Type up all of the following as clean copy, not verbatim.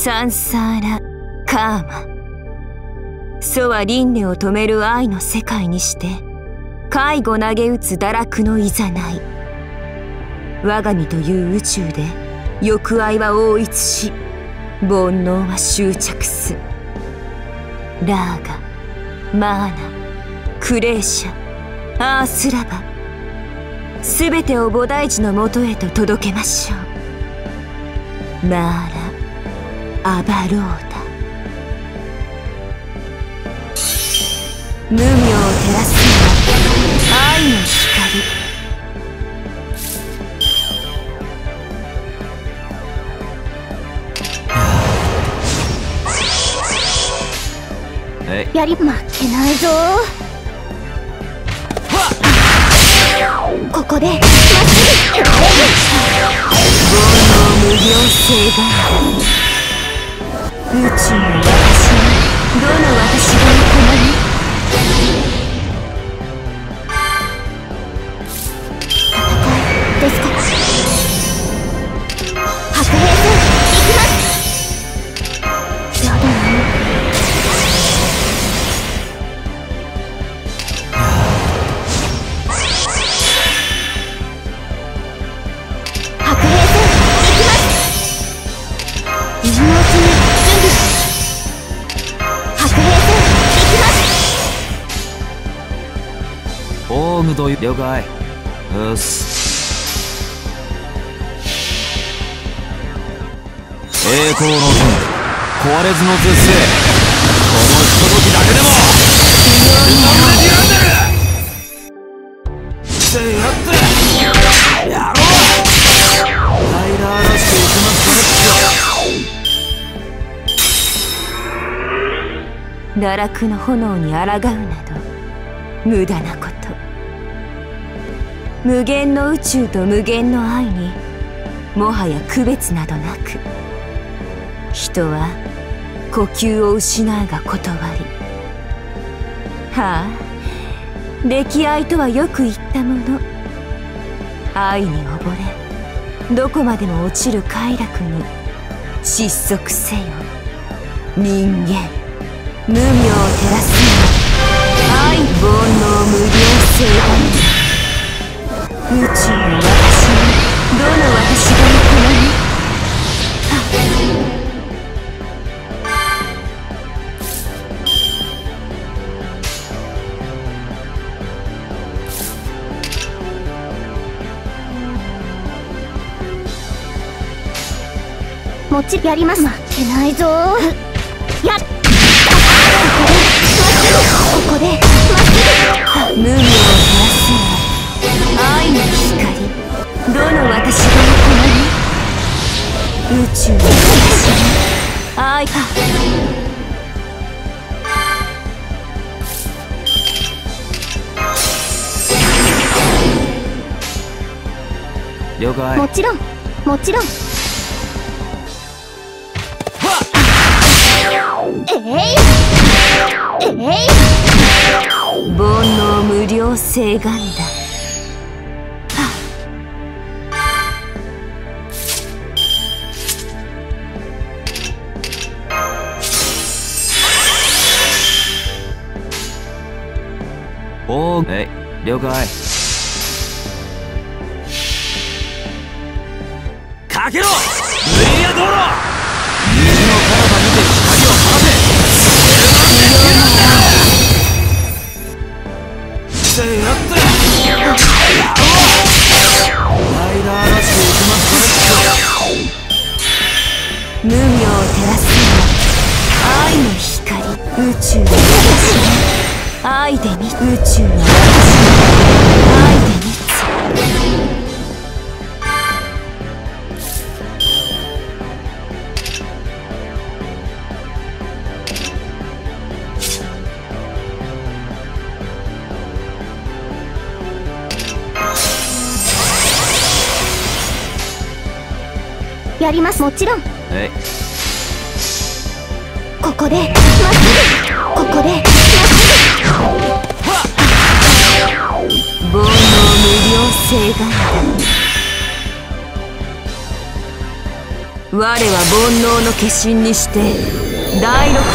サンサーラ・カーマ。祖は輪廻を止める愛の世界にして介護投げ打つ堕落のいざない。我が身という宇宙で欲愛は応一し煩悩は執着す。ラーガ、マーナ、クレーシャ、アースラバ、すべてを菩提寺のもとへと届けましょう。マーラ・アバローダ。無明を照らすのは愛の光。 やり負けないぞ。ここでまっすぐ。 煩悩無病性が宇宙の私はどの私が行う。 ですから白兵戦行きます。やだな。白兵戦行きます。今のうちに準備。白兵戦行きます。 オーグと了解。よし。栄光の剣、壊れずの絶世。このひとときだけでもってやってやろう。平ららしていきます堕落の炎に抗うなど無駄なこと。無限の宇宙と無限の愛にもはや区別などなく、人は呼吸を失うが断り。はあ、溺愛とはよく言ったもの。愛に溺れどこまでも落ちる快楽に失速せよ人間。無明を照らすのは愛煩悩無量性だ。宇宙の私にどの私が行もちろんやります。負けないぞ。やっここでまっすぐ。 無明を照らすのは愛の光。どの私が行う。宇宙の私に愛か。 了解。 もちろんもちろん。 煩悩無量性がんだ。 おー、了解。かけろレイヤー道路。虹の彼方にて光を放て。やってやろう。ライダーらしていきます無明を照らすのは愛の光。宇宙の私に愛で見。宇宙の私に愛で見つ。 やります。もちろん。ここでまっすぐ。ここでまっす煩悩無量性がんだ。 我は煩悩の化身にして第六天の王、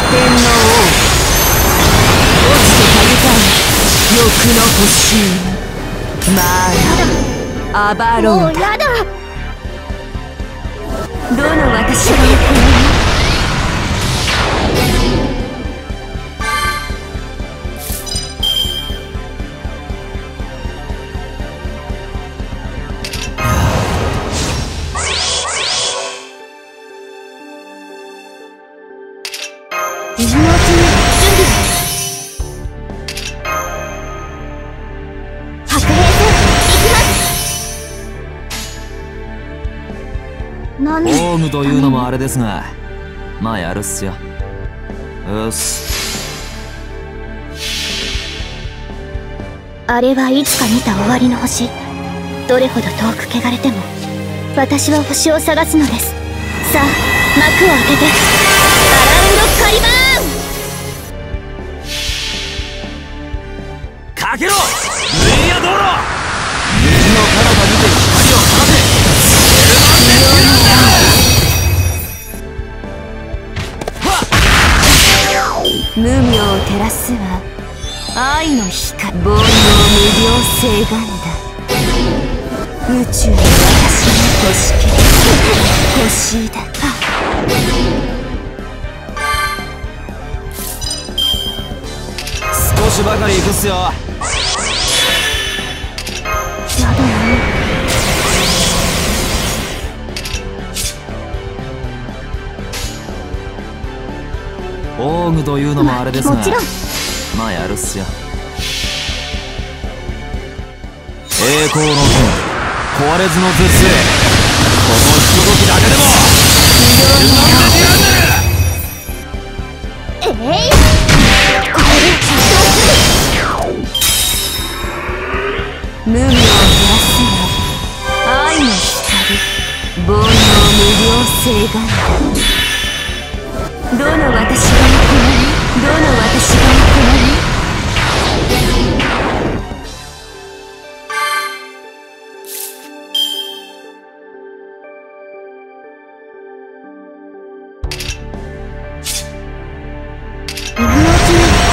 落ちてたゆたい欲の星まあアバローもうやだ。 どの私が行う。 今のうちに準備白兵戦行きます。何オウムというのもあれですが、まあやるっすよ。よし。 あれはいつか見た終わりの星。どれほど遠く汚れても私は星を探すのです。さあ幕を開けてアラウンドカリバーン。 かけろレイヤー道路。右の彼方にて光を放て。 無明を照らすは愛の光、煩悩無量誓願だ。宇宙の私の星系星だ。 少しばかり行くっすよ。 やだな。 オーグというのもあれですが、 もちろんまあやるっすよ。栄光の剣、壊れずの絶世、このひとときだけでもえい、ここで無明を照らすは愛の光、煩悩無量誓願だ。どの私が行う。どの私が行今のうちに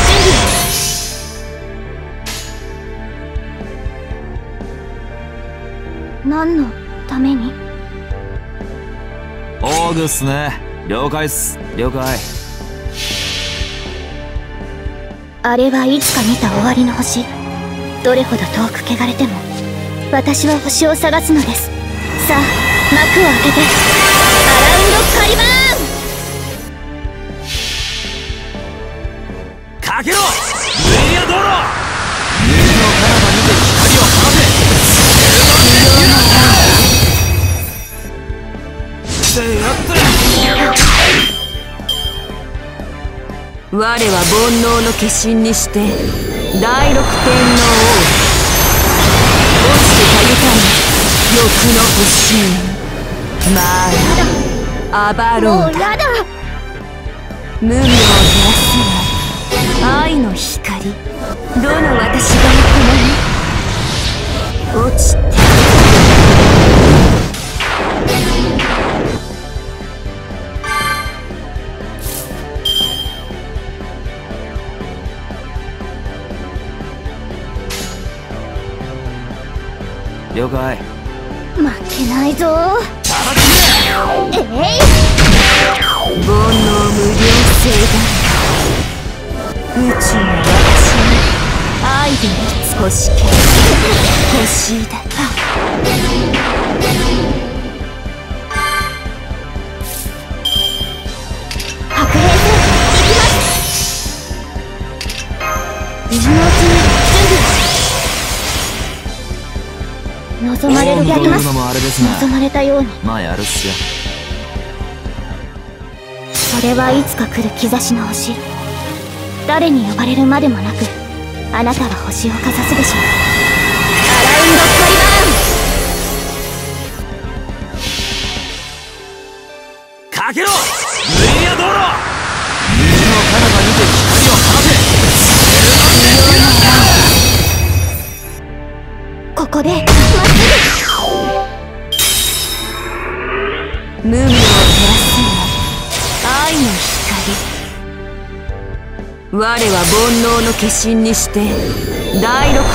準備。何のために？ オーグっすね。了解っす。了解。 あれはいつか見た終わりの星。どれほど遠く汚れても私は星を探すのです。さあ幕を開けてアラウンドカリバーン。 かけろレイヤー道路。右の彼方にて光を放て。ってやった。 我は煩悩の化身にして第六天の王、落ちてたゆたい欲の星まあアバローもうやだ。 無明を照らすは愛の光、どの私が行う。落ちて了解。 負けないぞ。えい、 煩悩無量誓願、宇宙の私に愛で満つ星系星だ。 白兵戦行きます。今のうちに準備。望まれる逆ます。 オウムというのもあれですが、 望まれたように。 まあやるっすよ。 それはいつか来る兆しの星。誰に呼ばれるまでもなくあなたは星をかざすでしょう。アラウンドカリバーン。 かけろレイヤー道路。右の彼方にて光を放て。 ここでまっす無明を照の光。我は煩悩の化身にして第六天皇を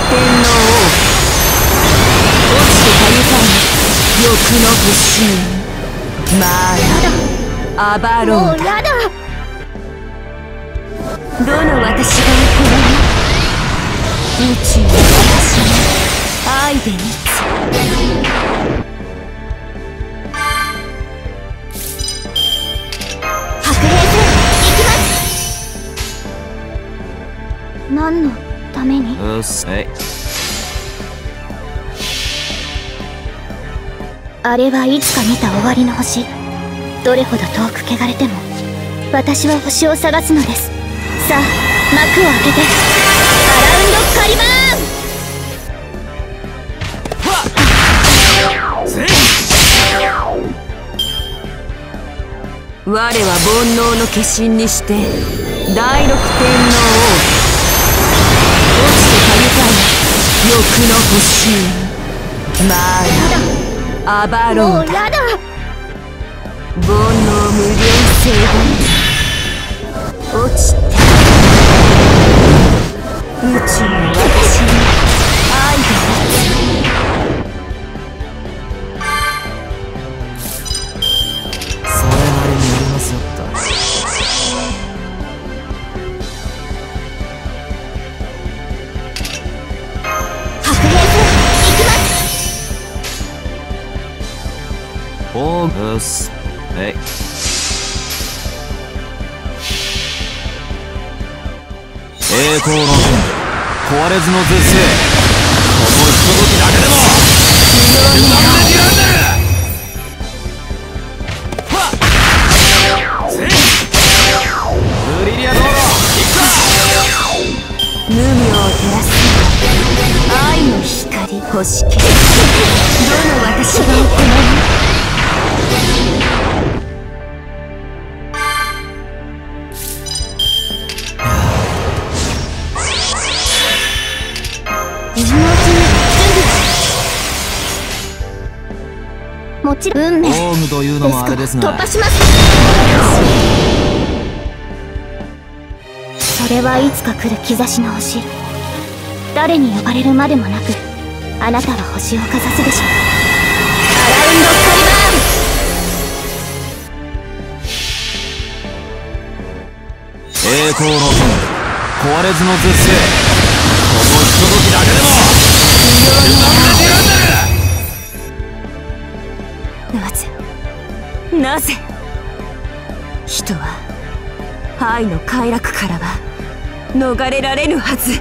落ちてたゆかに欲の星にまあアバロンだ。 もうやだ。 どの私が行う宇宙の私に愛で満つ。 白兵戦行きます。何のために？ うっせい。 あれはいつか見た終わりの星。どれほど遠く汚れても私は星を探すのです。さあ幕を開けてアラウンドカリバ我は煩悩の化身にして第六天皇を落ちてたゆかに欲の星にまあアバロンだ。 もうやだ。 煩悩無限制度落ちて宇宙の私に愛がそれなりにやりますよった。 白兵戦行きます。 おうっす。えい。栄光の剣、壊れずの絶世。このひとときだけでも自慢できらんねえ。ブリリア道路行くか。 無明を照らす愛の光星系。どの私が行う今のうちに準備もちろん運命オウムというのもあれですが、 突破します。それはいつか来る兆しの星。誰に呼ばれるまでもなくあなたは星をかざすでしょう。アラウンドカリバーン。 栄光の剣、壊れずの絶世。このひとときだけでも自慢できらんねえ。 なぜ人は愛の快楽からは逃れられぬはず。